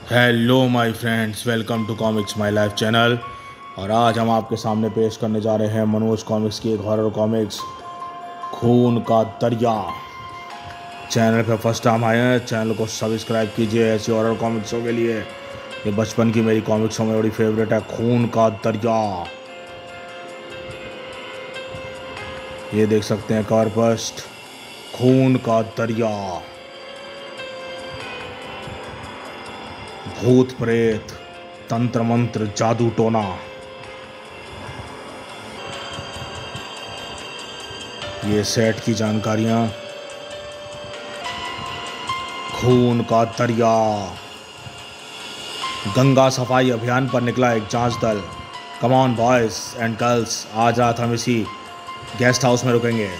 Hello my friends, welcome to comics my life channel. और आज हम आपके सामने पेश करने जा रहे हैं मनोज कॉमिक्स की एक हॉरर कॉमिक्स खून का दरिया। चैनल पर फर्स्ट टाइम आए हैं, चैनल को सब्सक्राइब कीजिए ऐसी हॉरर कॉमिक्सों के लिए। ये बचपन की मेरी कॉमिक्सों में बड़ी फेवरेट है, खून का दरिया। ये देख सकते हैं कवर फर्स्ट, खून का दरिया। भूत प्रेत, तंत्र मंत्र, जादू टोना, ये सेट की जानकारियां। खून का दरिया। गंगा सफाई अभियान पर निकला एक जांच दल। Come on boys and girls, आज रात हम इसी गेस्ट हाउस में रुकेंगे।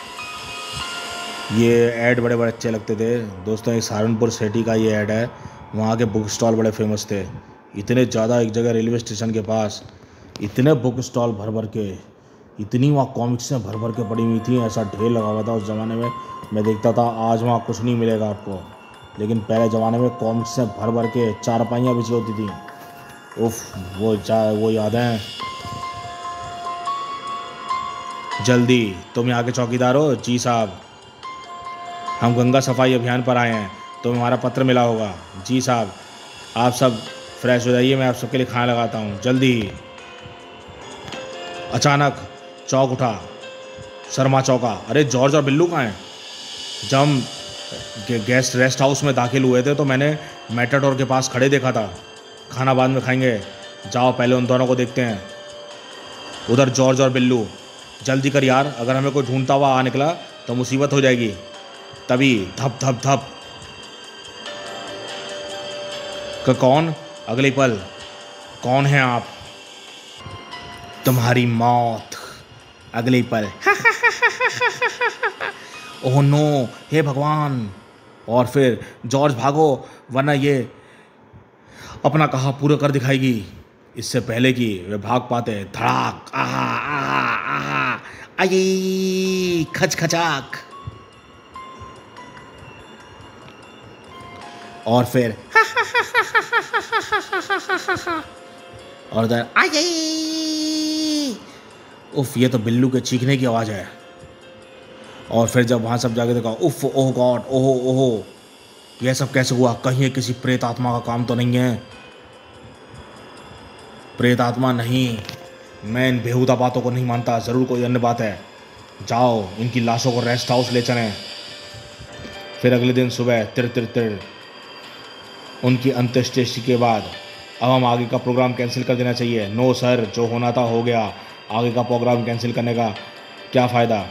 ये ऐड बड़े बड़े अच्छे लगते थे दोस्तों। ये सहारनपुर सिटी का ये ऐड है। वहाँ के बुक स्टॉल बड़े फेमस थे, इतने ज़्यादा। एक जगह रेलवे स्टेशन के पास इतने बुक स्टॉल भर भर के, इतनी वहाँ कॉमिक्सें भर भर के पड़ी हुई थी, ऐसा ढेर लगा हुआ था उस ज़माने में। मैं देखता था आज वहाँ कुछ नहीं मिलेगा आपको, लेकिन पहले ज़माने में कॉमिक्सें भर भर के चारपाइयाँ बिछी होती थी। उफ, वो याद है। जल्दी, तुम यहाँ के चौकीदार हो? जी साहब, हम गंगा सफाई अभियान पर आए हैं, तो हमारा पत्र मिला होगा। जी साहब, आप सब फ्रेश हो जाइए, मैं आप सबके लिए खाना लगाता हूँ, जल्दी। अचानक चौक उठा, शर्मा चौका। अरे जॉर्ज और बिल्लू कहाँ हैं? जब हम गेस्ट रेस्ट हाउस में दाखिल हुए थे तो मैंने मेटाडोर के पास खड़े देखा था। खाना बाद में खाएंगे, जाओ पहले उन दोनों को देखते हैं। उधर जॉर्ज और बिल्लू, जल्दी कर यार, अगर हमें कोई ढूंढता हुआ आ निकला तो मुसीबत हो जाएगी। तभी धप धप धप। कौन? अगले पल, कौन है आप? तुम्हारी मौत। अगले पल, ओह नो, हे भगवान। और फिर जॉर्ज भागो, वरना ये अपना कहा पूरा कर दिखाएगी। इससे पहले कि वे भाग पाते, धड़ाक, आहा आहा आहा, आई खच खचाक। और फिर और उधर आई। उफ, ये तो बिल्लू के चीखने की आवाज़ है। और फिर जब वहाँ सब जाके देखा, उफ, ओह गॉड, ओहो ओहो, यह सब कैसे हुआ? कहीं ये किसी प्रेत आत्मा का काम तो नहीं है? प्रेत आत्मा नहीं, मैं इन बेहुदा बातों को नहीं मानता, ज़रूर कोई अन्य बात है। जाओ इनकी लाशों को रेस्ट हाउस ले चलें। फिर अगले दिन सुबह तिर तिर तिर उनकी अंत्येष्टि के बाद अब हम आगे का प्रोग्राम कैंसिल कर देना चाहिए। नो सर, जो होना था हो गया, आगे का प्रोग्राम कैंसिल करने का क्या फ़ायदा।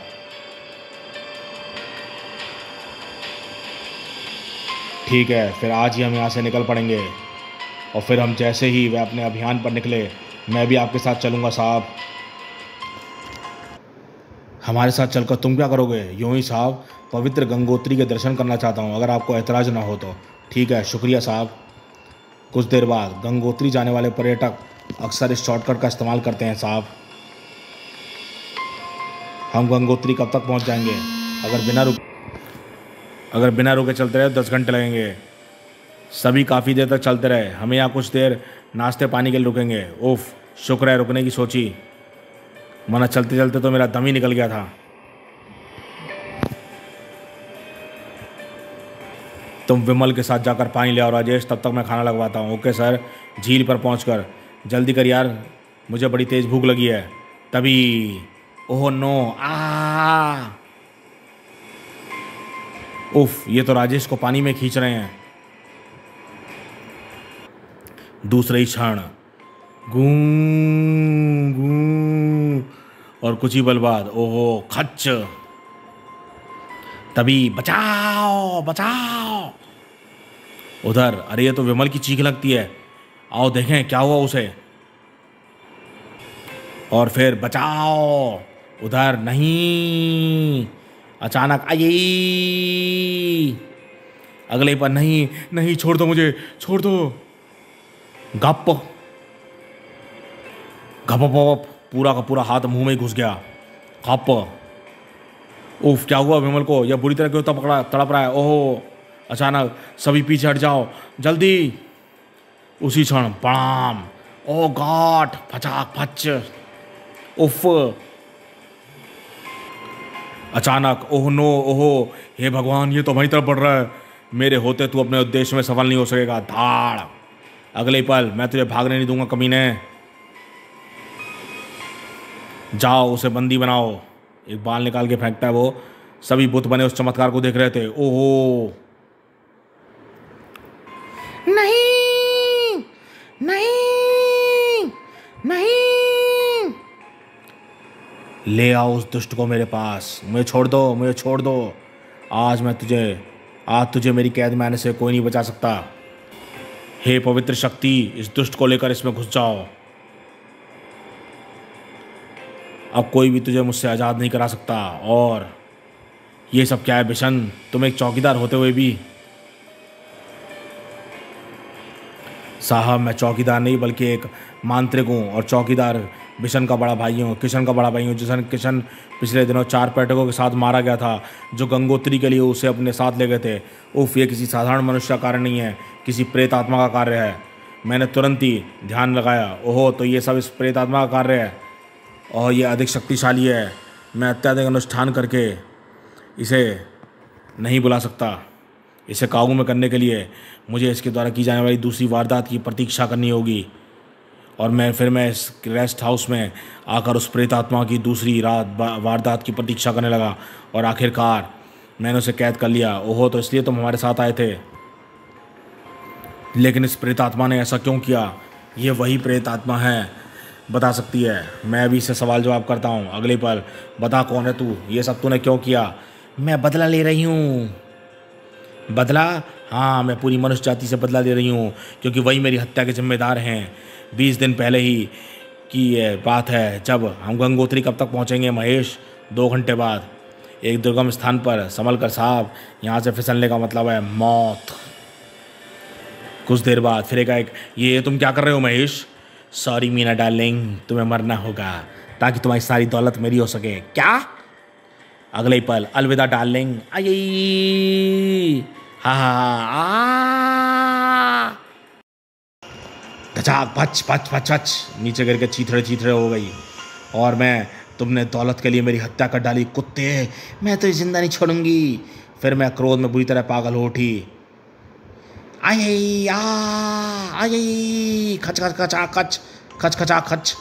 ठीक है, फिर आज ही हम यहाँ से निकल पड़ेंगे। और फिर हम जैसे ही वे अपने अभियान पर निकले, मैं भी आपके साथ चलूँगा साहब। हमारे साथ चलकर तुम क्या करोगे? यूँ ही साहब, पवित्र गंगोत्री के दर्शन करना चाहता हूँ, अगर आपको एतराज़ ना हो तो। ठीक है, शुक्रिया साहब। कुछ देर बाद गंगोत्री जाने वाले पर्यटक अक्सर इस शॉर्टकट का इस्तेमाल करते हैं साहब। हम गंगोत्री कब तक पहुंच जाएंगे? अगर बिना रुके चलते रहे 10 घंटे लगेंगे। सभी काफ़ी देर तक चलते रहे, हमें यहाँ कुछ देर नाश्ते पानी के लिए रुकेंगे। उफ, शुक्र है रुकने की सोची, वरना चलते चलते तो मेरा दम ही निकल गया था। तुम विमल के साथ जाकर पानी ले आओ राजेश, तब तक मैं खाना लगवाता हूँ। Okay sir. झील पर पहुँचकर, जल्दी कर यार, मुझे बड़ी तेज़ भूख लगी है। तभी, ओह नो, आ उफ, ये तो राजेश को पानी में खींच रहे हैं। दूसरे ही क्षण, गूं गूं, और कुछ ही पल बाद, ओहो खच। तभी, बचाओ बचाओ। उधर, अरे ये तो विमल की चीख लगती है, आओ देखें क्या हुआ उसे। और फिर, बचाओ। उधर, नहीं। अचानक, आई। अगले पर, नहीं नहीं, छोड़ दो मुझे, छोड़ दो। गप घप, पूरा का पूरा हाथ मुंह में घुस गया। गप। उफ, क्या हुआ विमल को? यह बुरी तरह क्यों तड़प रहा है? ओहो, अचानक, सभी पीछे हट जाओ, जल्दी। उसी क्षण प्रणाम। ओ गॉड, फचाक फच, उफ। अचानक ओह नो, ओहो हे भगवान, ये तो वहीं तरफ बढ़ रहा है। मेरे होते तू अपने उद्देश्य में सफल नहीं हो सकेगा। धाड़। अगले ही पल मैं तुझे भागने नहीं दूंगा कमीने। जाओ उसे बंदी बनाओ। एक बाल निकाल के फेंकता है वो। सभी बुत बने उस चमत्कार को देख रहे थे। ओहो नहीं, नहीं, नहीं, ले आओ उस दुष्ट को मेरे पास। मुझे छोड़ दो, मुझे छोड़ दो। आज तुझे मेरी कैद में आने से कोई नहीं बचा सकता। हे पवित्र शक्ति, इस दुष्ट को लेकर इसमें घुस जाओ। अब कोई भी तुझे मुझसे आज़ाद नहीं करा सकता। और ये सब क्या है बिशन, तुम एक चौकीदार होते हुए भी। साहब मैं चौकीदार नहीं बल्कि एक मांत्रिक हूँ, और चौकीदार बिशन का बड़ा भाई हूँ, किशन का बड़ा भाई हूँ। किशन पिछले दिनों 4 पर्यटकों के साथ मारा गया था जो गंगोत्री के लिए उसे अपने साथ ले गए थे। उफ, ये किसी साधारण मनुष्य का कार्य नहीं है, किसी प्रेत आत्मा का कार्य है। मैंने तुरंत ही ध्यान लगाया। ओहो, तो ये सब इस प्रेत आत्मा का कार्य है और ये अधिक शक्तिशाली है। मैं अत्याधिक अनुष्ठान करके इसे नहीं बुला सकता। इसे काबू में करने के लिए मुझे इसके द्वारा की जाने वाली दूसरी वारदात की प्रतीक्षा करनी होगी। और मैं इस रेस्ट हाउस में आकर उस प्रेत आत्मा की दूसरी वारदात की प्रतीक्षा करने लगा, और आखिरकार मैंने उसे कैद कर लिया। ओहो, तो इसलिए तुम हमारे साथ आए थे। लेकिन इस प्रेत आत्मा ने ऐसा क्यों किया? ये वही प्रेत आत्मा है, बता सकती है। मैं अभी इससे सवाल जवाब करता हूँ। अगले पल, बता कौन है तू, ये सब तूने क्यों किया? मैं बदला ले रही हूँ। बदला? हाँ, मैं पूरी मनुष्य जाति से बदला ले रही हूँ, क्योंकि वही मेरी हत्या के जिम्मेदार हैं। 20 दिन पहले ही की ये बात है, जब हम गंगोत्री कब तक पहुँचेंगे महेश? 2 घंटे बाद, एक दुर्गम स्थान पर। संभल कर साहब, यहाँ से फिसलने का मतलब है मौत। कुछ देर बाद फिर एक ये तुम क्या कर रहे हो महेश? सॉरी मीना डार्लिंग, तुम्हें मरना होगा ताकि तुम्हारी सारी दौलत मेरी हो सके। क्या? अगले ही पल, अलविदा डार्लिंग। आई हा हा धचाक पच पच पच पच, नीचे गिर के चीथड़े चीथड़े हो गई। और तुमने दौलत के लिए मेरी हत्या कर डाली कुत्ते, मैं तो जिंदा नहीं छोड़ूंगी। फिर मैं क्रोध में बुरी तरह पागल हो उठी। आई खच खच खचा खच खच खचा खच,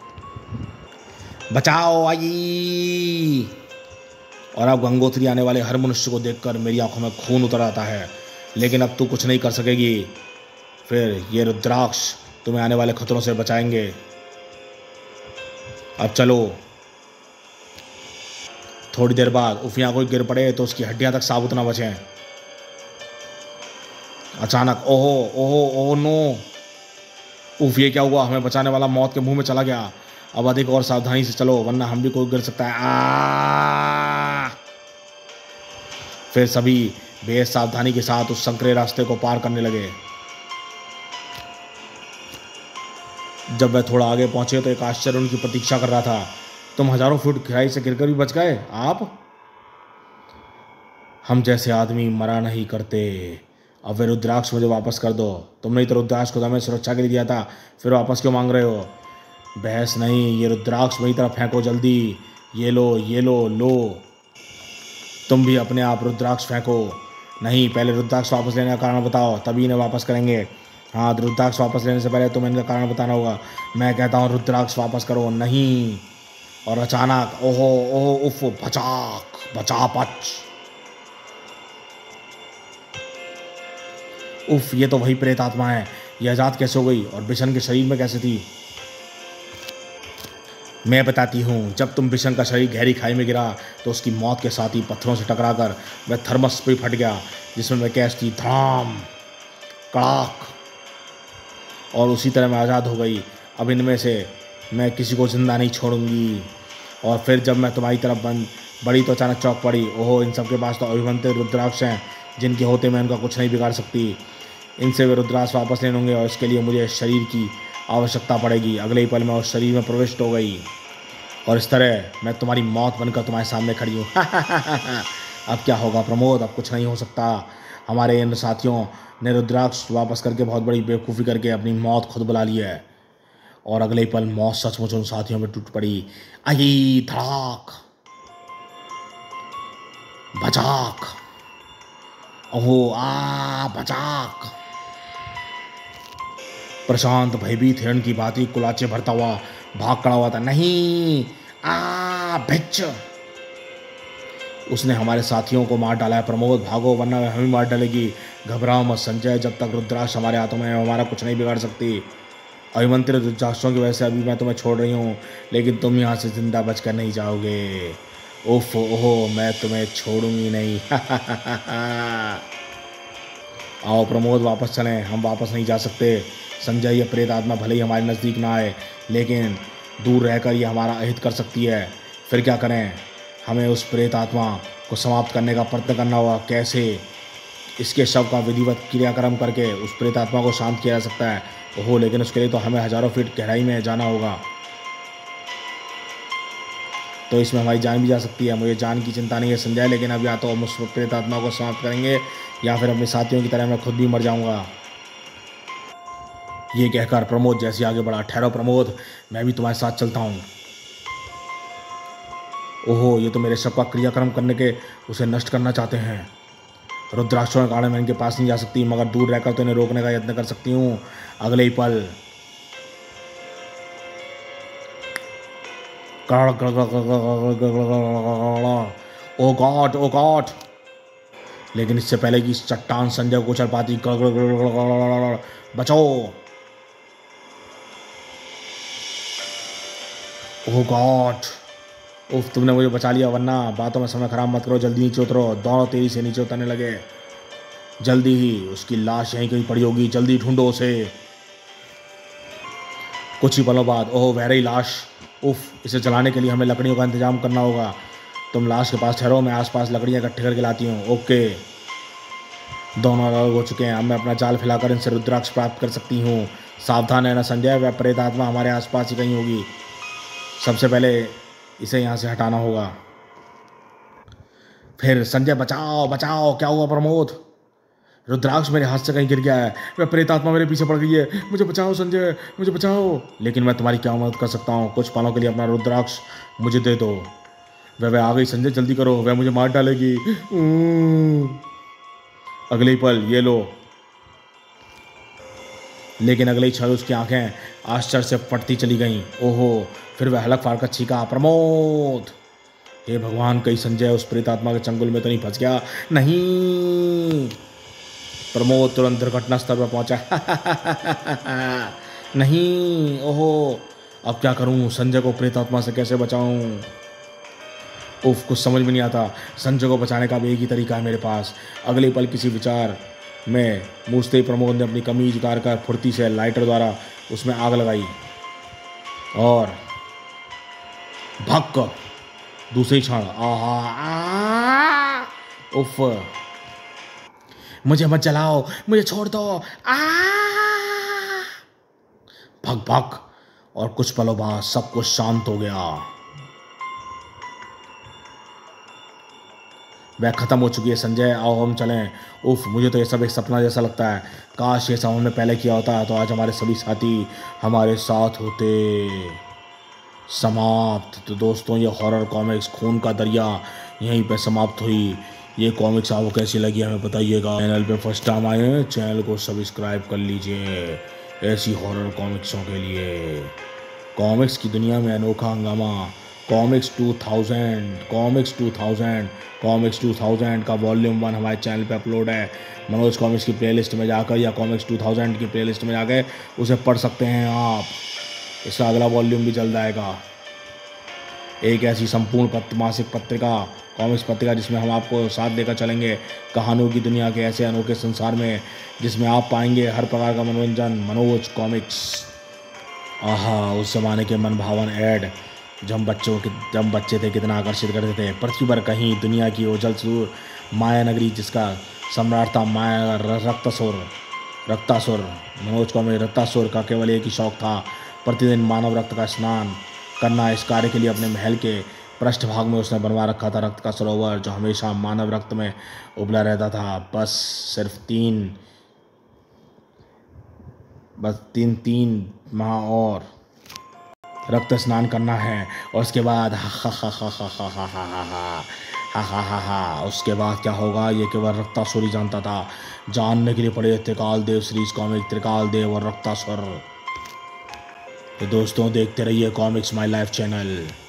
बचाओ आई। और अब गंगोत्री आने वाले हर मनुष्य को देखकर मेरी आंखों में खून उतर आता है। लेकिन अब तू कुछ नहीं कर सकेगी। फिर ये रुद्राक्ष तुम्हें आने वाले खतरों से बचाएंगे। अब चलो। थोड़ी देर बाद उफिया कोई गिर पड़े तो उसकी हड्डियां तक साबुत ना बचें। अचानक ओहो ओहो ओहो नो, उफ, ये क्या हुआ? हमें बचाने वाला मौत के मुंह में चला गया। अब अधिक और सावधानी से चलो, वरना हम भी कोई गिर सकता है। फिर सभी बेहद सावधानी के साथ उस संकरे रास्ते को पार करने लगे। जब वह थोड़ा आगे पहुंचे तो एक आश्चर्य उनकी प्रतीक्षा कर रहा था। तुम हजारों फुट गहराई से गिरकर भी बच गए आप? हम जैसे आदमी मरा नहीं करते। अब वे रुद्राक्ष मुझे वापस कर दो। तुमने ही तो रुद्राक्ष को हमें सुरक्षा के लिए दिया था, फिर वापस क्यों मांग रहे हो? बहस नहीं, ये रुद्राक्ष मेरी तरफ फेंको जल्दी। ये लो, ये लो, लो। तुम भी अपने आप रुद्राक्ष फेंको। नहीं, पहले रुद्राक्ष वापस लेने का कारण बताओ, तभी इन्हें वापस करेंगे। हाँ, रुद्राक्ष वापस लेने से पहले तुम्हें इनका कारण बताना होगा। मैं कहता हूँ रुद्राक्ष वापस करो। नहीं। और अचानक ओहो ओहो उफ, भचाक बचा पच, उफ, ये तो वही प्रेत आत्मा है। यह आजाद कैसे हो गई और बिशन के शरीर में कैसे थी? मैं बताती हूँ। जब तुम बिशन का शरीर गहरी खाई में गिरा तो उसकी मौत के साथ ही पत्थरों से टकराकर वह थर्मस पे फट गया, जिसमें वह गैस थी। धड़ाम, कड़ाक, और उसी तरह मैं आज़ाद हो गई। अब इनमें से मैं किसी को जिंदा नहीं छोड़ूंगी। और फिर जब मैं तुम्हारी तरफ बढ़ी तो अचानक चौंक पड़ी। ओहो, इन सब के पास तो अभिमंत्रित रुद्राक्ष हैं, जिनके होते मैं उनका कुछ नहीं बिगाड़ सकती। इनसे वे रुद्राक्ष वापस ले लूँगे और इसके लिए मुझे शरीर की आवश्यकता पड़ेगी। अगले ही पल मैं उस शरीर में प्रविष्ट हो गई और इस तरह मैं तुम्हारी मौत बनकर तुम्हारे सामने खड़ी हूँ। अब क्या होगा प्रमोद? अब कुछ नहीं हो सकता। हमारे इन साथियों ने रुद्राक्ष वापस करके बहुत बड़ी बेवकूफ़ी करके अपनी मौत खुद बुला ली है। और अगले ही पल मौत सचमुच उन साथियों में टूट पड़ी। आई धड़ाक, बचाक, ओहो आ बचाक। प्रशांत भयभीत हिरण की भांति कुलाचे भरता हुआ भाग खड़ा हुआ था। नहीं, आ भिच। उसने हमारे साथियों को मार डाला है। प्रमोद भागो वरना वह हमें मार डालेगी। घबराओ मत संजय, जब तक रुद्राक्ष हमारे हाथों में है हमारा कुछ नहीं बिगाड़ सकती। अभिमंत्रित रुद्राक्षों की वजह से अभी मैं तुम्हें छोड़ रही हूँ, लेकिन तुम यहाँ से जिंदा बचकर नहीं जाओगे। उफ ओहो, मैं तुम्हें छोड़ूंगी नहीं। आओ प्रमोद वापस चलें। हम वापस नहीं जा सकते संजय। ये प्रेत आत्मा भले ही हमारे नज़दीक ना आए, लेकिन दूर रहकर ये हमारा अहित कर सकती है। फिर क्या करें? हमें उस प्रेत आत्मा को समाप्त करने का प्रयत्न करना होगा। कैसे? इसके शव का विधिवत क्रियाक्रम करके उस प्रेत आत्मा को शांत किया जा सकता है। ओहो, लेकिन उसके लिए तो हमें हजारों फीट गहराई में जाना होगा, तो इसमें हमारी जान भी जा सकती है। मुझे जान की चिंता नहीं है संजय, लेकिन अब या तो हम उस प्रेत आत्मा को समाप्त करेंगे या फिर अपने साथियों की तरह मैं खुद भी मर जाऊंगा। ये कहकर प्रमोद जैसे आगे बढ़ा। ठहरो प्रमोद, मैं भी तुम्हारे साथ चलता हूँ। ओहो, ये तो मेरे शव का क्रियाक्रम करने के उसे नष्ट करना चाहते हैं। रुद्राक्षों के कारण मैं इनके पास नहीं जा सकती, मगर दूर रहकर तो इन्हें रोकने का यत्न कर सकती हूँ। अगले ही पल ओ गॉड, ओ गॉड। लेकिन इससे पहले कि इस चट्टान संजय को उछल पाती, बचाओ। ओह गॉड, उफ, तुमने मुझे बचा लिया, वरना बातों में समय खराब मत करो। जल्दी नीचे उतरो। दोनों तेजी से नीचे उतरने लगे। जल्दी ही उसकी लाश यहीं कहीं पड़ी होगी, जल्दी ढूंढो उसे। कुछ ही पलों बाद, ओह वह रही लाश। उफ, इसे जलाने के लिए हमें लकड़ियों का इंतजाम करना होगा। तुम लाश के पास ठहरो, मैं आसपास लकड़ियाँ इकट्ठे करके लाती हूँ। ओके। दोनों अलग हो चुके हैं। अब मैं अपना जाल फैलाकर इनसे रुद्राक्ष प्राप्त कर सकती हूँ। सावधान रहना संजय, वह प्रेत आत्मा हमारे आसपास ही कहीं होगी। सबसे पहले इसे यहाँ से हटाना होगा। फिर संजय बचाओ बचाओ। क्या हुआ प्रमोद? रुद्राक्ष मेरे हाथ से कहीं गिर गया है। वह प्रेत आत्मा मेरे पीछे पड़ गई है। मुझे बचाओ संजय, मुझे बचाओ। लेकिन मैं तुम्हारी क्या मदद कर सकता हूँ? कुछ पलों के लिए अपना रुद्राक्ष मुझे दे दो। वह आ गई संजय, जल्दी करो, वह मुझे मार डालेगी। अगले ही पल, ये लो। लेकिन अगले ही क्षण उसकी आंखें आश्चर्य से फटती चली गईं। ओहो, फिर वह हलक फाड़ कर चीखा, प्रमोद! हे भगवान, कहीं संजय उस प्रेत आत्मा के चंगुल में तो नहीं फंस गया? नहीं। प्रमोद तुरंत दुर्घटना स्थल पर पहुंचा। नहीं, ओहो, अब क्या करूं? संजय को प्रेत आत्मा से कैसे बचाऊं? उफ, कुछ समझ में नहीं आता। संजय को बचाने का भी एक ही तरीका है मेरे पास। अगले पल किसी विचार में मूझते ही प्रमोद ने अपनी कमीज उतार कर फुर्ती से लाइटर द्वारा उसमें आग लगाई और भक्क दूसरी क्षण, आहा, उफ, मुझे मत जलाओ, मुझे छोड़ दो। भग भग। और कुछ पलों बाद सब कुछ शांत हो गया। वह खत्म हो चुकी है संजय, आओ हम चलें। उफ, मुझे तो ये सब एक सपना जैसा लगता है। काश ये सब हमने पहले किया होता तो आज हमारे सभी साथी हमारे साथ होते। समाप्त। तो दोस्तों, ये हॉरर कॉमिक्स खून का दरिया यहीं पे समाप्त हुई। ये कॉमिक्स आपको कैसी लगी हमें बताइएगा। चैनल पे फर्स्ट टाइम आए हैं, चैनल को सब्सक्राइब कर लीजिए ऐसी हॉरर कॉमिक्सों के लिए। कॉमिक्स की दुनिया में अनोखा हंगामा। कॉमिक्स 2000 का वॉल्यूम 1 हमारे चैनल पे अपलोड है। मनोज कॉमिक्स की प्लेलिस्ट में जाकर या कॉमिक्स 2000 की प्लेलिस्ट में जाकर उसे पढ़ सकते हैं आप। इसका अगला वॉल्यूम भी जल्द आएगा। एक ऐसी संपूर्ण मासिक पत्रिका, कॉमिक्स पत्रिका, जिसमें हम आपको साथ देकर चलेंगे कहानियों की दुनिया के ऐसे अनोखे संसार में, जिसमें आप पाएंगे हर प्रकार का मनोरंजन। मनोज कॉमिक्स। आहा, उस जमाने के मन भावन ऐड जब बच्चे थे कितना आकर्षित करते थे। पृथ्वी पर कहीं दुनिया की ओझल सुदूर माया नगरी, जिसका सम्राट था माया रक्तासुर। मनोज कॉमिक्स रक्तासुर का केवल एक ही शौक था, प्रतिदिन मानव रक्त का स्नान करना। इस कार्य के लिए अपने महल के पृष्ठभाग में उसने बनवा रखा था रक्त का सरोवर, जो हमेशा मानव रक्त में उबला रहता था। बस सिर्फ तीन माह और रक्त स्नान करना है, और उसके बाद हा हा हा हा हा हा हा हा हा हा हा हा हा, उसके बाद क्या होगा ये केवल रक्तासुर ही जानता था। जानने के लिए पड़े त्रिकाल देव सीरीज कॉमिक, त्रिकाल देव और रक्तासुर। तो दोस्तों देखते रहिए कॉमिक्स माई लाइफ चैनल।